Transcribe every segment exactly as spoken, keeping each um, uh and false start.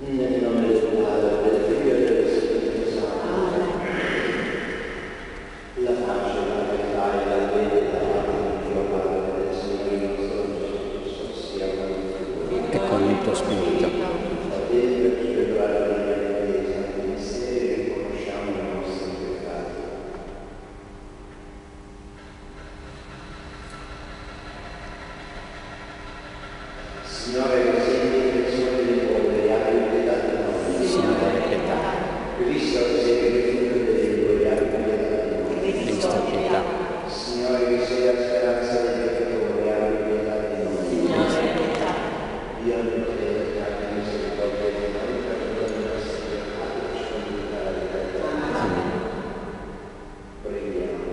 Nel nome del Padre, del Figlio e dello Spirito Santo. La pace, la verità e la fede da parte di Dio Padre del Signore nostro Gesù Cristo sia con il tuo e con il tuo spirito. Fratelli, per celebrare la Chiesa, i misteri che conosciamo i nostri peccati. Signore, che sei l'intercessione dei poveri, abbi pietà di noi. Signore, pietà. Cristo, che sei il figlio dei deboli, abbi pietà di noi. Cristo, pietà. Signore, che sei la speranza dei peccatori, abbi pietà di noi. Cristo, pietà. Dio non crede che abbia misericordia di noi, perdona i nostri peccati e ci conduca alla vita eterna. Amen. Preghiamo.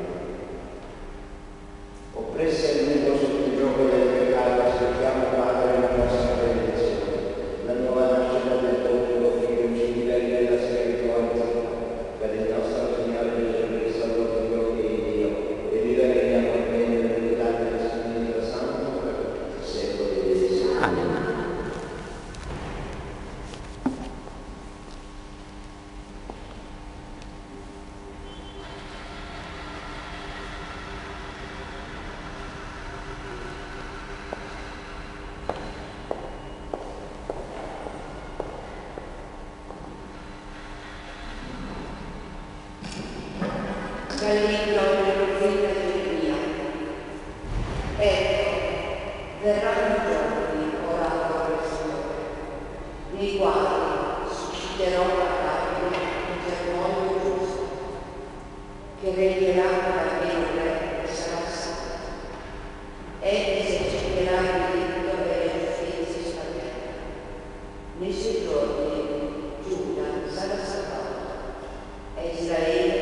Oppressa il mondo sotto il gioco del peccato, aspettiamo, Padre, la nostra redenzione, la nuova nascita del tuo unico Figlio, ci liberi dalla schiavitù antica, per il nostro Signore Gesù Cristo, tuo Dio che è Dio, e vivere con te nell'unità dello Spirito Santo per tutti i secoli dei secoli. Amen. Dal libro del profeta Geremia. Ecco, verranno giorni, orato del Signore, nei quali susciterò la carne un germoglio giusto, che regnerà almeno re e sarà santo. Egli eserciterà il diritto e la giustizia sta terra. Nei suoi giorni Giuda sarà salvato e Israele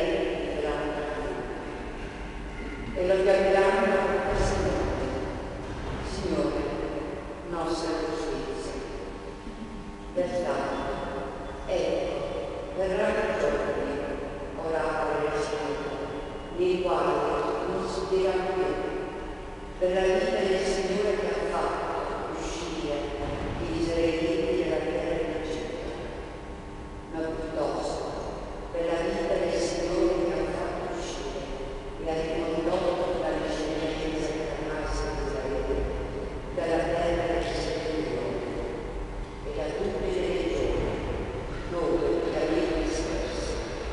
e lo chiameranno Signore, Signore, nostra giustizia. Pertanto, ecco, verranno giorni, oracoli del Signore, nei quali non si dirà più per la vita del Signore che ha fatto uscire gli israeliti dalla terra di Egitto, ma piuttosto per la vita del Signore che ha fatto uscire e ha ricondotto dalle discendenza rimase di Israele, dalla terra del Signore e da tutte le regioni dove gli avevi espressi.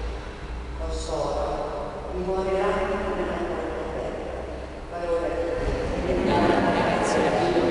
Costoro dimoreranno nella tua terra. Parola di Dio. Grazie a Dio.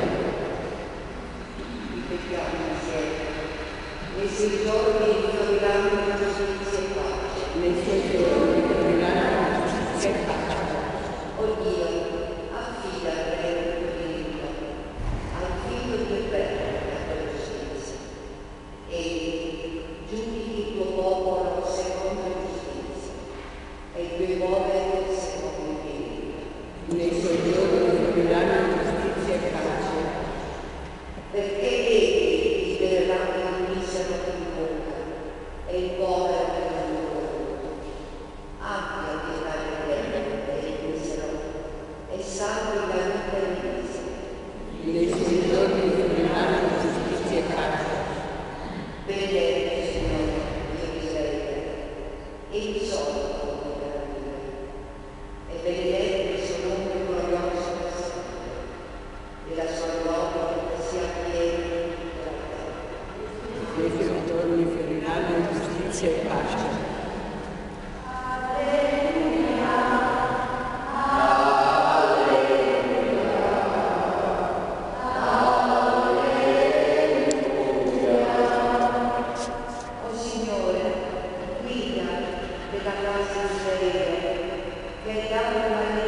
Ripetiamo insieme. Nei sei giorni fioriranno la giustizia e pace. Nei suoi giorni fioriranno la giustizia e pace. O Dio, affida per il tuo diritto al figlio di Eterno la tua giustizia. Egli giudichi il tuo popolo secondo la giustizia e i tuoi poveri secondo il diritto. Nei suoi giorni fioriranno giustizia e pace. Perché egli libererà il misero che incontra e il povero che non incontra. Abbia pietà dell'Eterno e il misero e salvi la vita del misero. Nei suoi giorni fioriranno giustizia e pace. Benedetto Signore, Dio di Israele, egli solo può vivere e benedetto il suo nome glorioso per sempre, e la sua gloria sia piena in tutta la terra. Nei suoi giorni fioriranno giustizia e pace. O Signore, guida della casa di Israele, che hai dato la